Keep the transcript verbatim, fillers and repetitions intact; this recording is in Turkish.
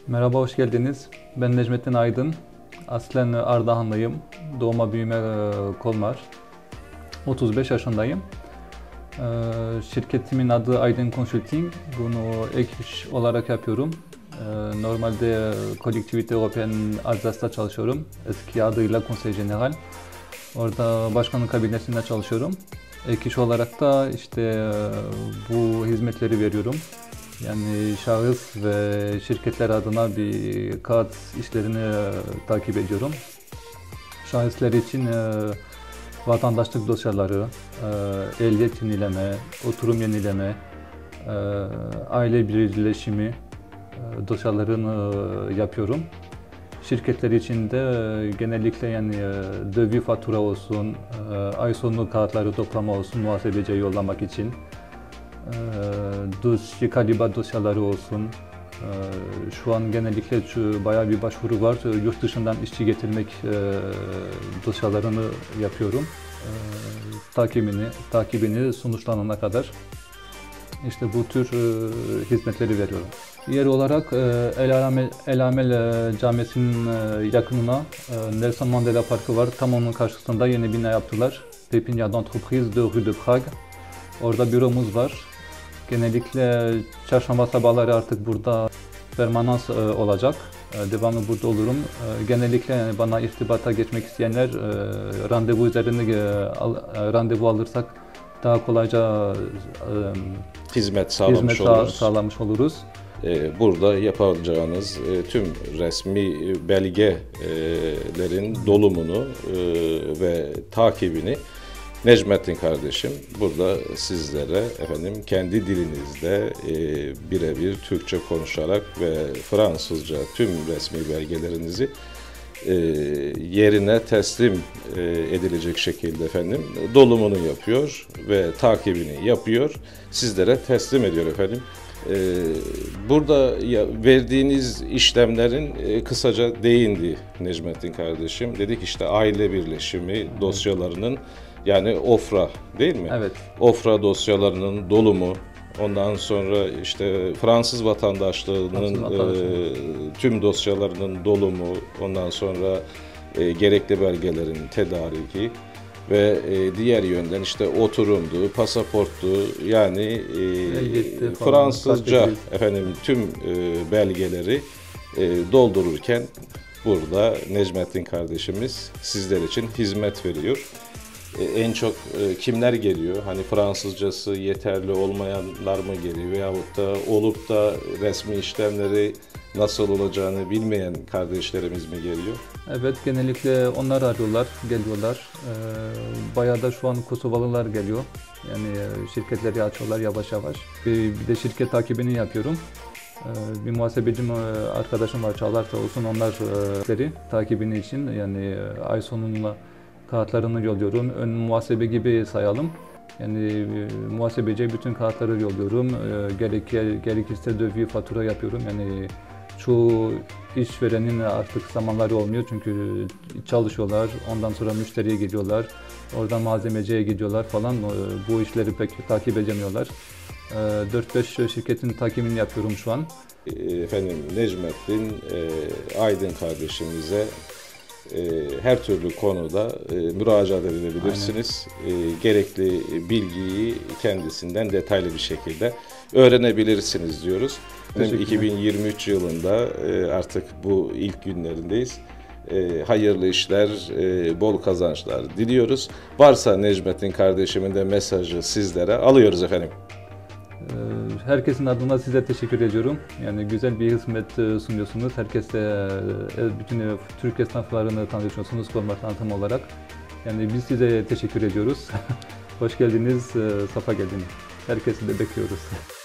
Merhaba, hoş geldiniz. Ben Necmettin Aydın. Aslen Ardahanlıyım. Doğma büyüme e, Kolmar. otuz beş yaşındayım. E, Şirketimin adı Aydın Consulting. Bunu ek iş olarak yapıyorum. E, Normalde Collectivité Européenne Alsace'da çalışıyorum. Eski adıyla Conseil Général. Orada başkanın kabinesinde çalışıyorum. Ek iş olarak da işte e, bu hizmetleri veriyorum. Yani şahıs ve şirketler adına bir kağıt işlerini e, takip ediyorum. Şahıslar için e, vatandaşlık dosyaları, e, ehliyet yenileme, oturum yenileme, e, aile birleşimi e, dosyalarını e, yapıyorum. Şirketler için de e, genellikle yani e, dövi fatura olsun, e, ay sonu kağıtları toplama olsun, muhasebeciye yollamak için. Dosya, kaliba dosyaları olsun. Şu an genellikle şu bayağı bir başvuru var. Yurt dışından işçi getirmek dosyalarını yapıyorum. Takibini, takibini sonuçlanana kadar işte bu tür hizmetleri veriyorum. Yer olarak El Amel, El Amel Camisi'nin yakınına Nelson Mandela Parkı var. Tam onun karşısında yeni bina yaptılar. Pépinière d'entreprise de Rue de Prague. Orada büromuz var. Genellikle çarşamba sabahları artık burada permanans e, olacak. E, devamlı burada olurum. E, genellikle yani bana irtibata geçmek isteyenler e, randevu üzerinde e, al, e, randevu alırsak daha kolayca e, hizmet sağlamış hizmet oluruz. sağlamış oluruz. Burada yapacağınız tüm resmi belgelerin dolumunu ve takibini Necmettin kardeşim burada sizlere efendim kendi dilinizde e, birebir Türkçe konuşarak ve Fransızca tüm resmi belgelerinizi e, yerine teslim e, edilecek şekilde efendim dolumunu yapıyor ve takibini yapıyor. Sizlere teslim ediyor efendim. E, burada ya, verdiğiniz işlemlerin e, kısaca değindi Necmettin kardeşim. Dedik işte aile birleşimi dosyalarının yani OFRA değil mi? Evet. OFRA dosyalarının dolumu, ondan sonra işte Fransız vatandaşlığının Fransız e, tüm dosyalarının dolumu, ondan sonra e, gerekli belgelerin tedariki ve e, diğer yönden işte oturumdu, pasaporttu yani e, Fransızca efendim tüm e, belgeleri e, doldururken burada Necmettin kardeşimiz sizler için hizmet veriyor. En çok kimler geliyor? Hani Fransızcası yeterli olmayanlar mı geliyor? Veyahut da olup da resmi işlemleri nasıl olacağını bilmeyen kardeşlerimiz mi geliyor? Evet, genellikle onlar arıyorlar, geliyorlar. Bayağı da şu an Kosovalılar geliyor. Yani şirketleri açıyorlar yavaş yavaş. Bir de şirket takibini yapıyorum. Bir muhasebecim arkadaşım var, Çağlar sağ olsun, onlar takibini için yani ay sonuna kağıtlarını yolluyorum. Ön muhasebe gibi sayalım. Yani e, muhasebeciye bütün kağıtları yolluyorum. E, gerek, gerekirse dövi fatura yapıyorum. Yani çoğu işverenin artık zamanları olmuyor çünkü çalışıyorlar. Ondan sonra müşteriye gidiyorlar. Oradan malzemeciye gidiyorlar falan. E, bu işleri pek takip edemiyorlar. E, dört beş şirketin takibini yapıyorum şu an. Efendim Necmettin e, Aydın kardeşimize her türlü konuda müracaat edebilirsiniz. Aynen. Gerekli bilgiyi kendisinden detaylı bir şekilde öğrenebilirsiniz diyoruz. iki bin yirmi üç yılında artık bu ilk günlerindeyiz. Hayırlı işler, bol kazançlar diliyoruz. Varsa Necmettin kardeşimin de mesajı sizlere alıyoruz efendim. Herkesin adına size teşekkür ediyorum. Yani güzel bir hizmet sunuyorsunuz. Herkese, bütün Türk esnaflarını tanışıyorsunuz Kolmar tanıtım olarak. Yani biz size teşekkür ediyoruz. Hoş geldiniz, safa geldiniz. Herkesi de bekliyoruz.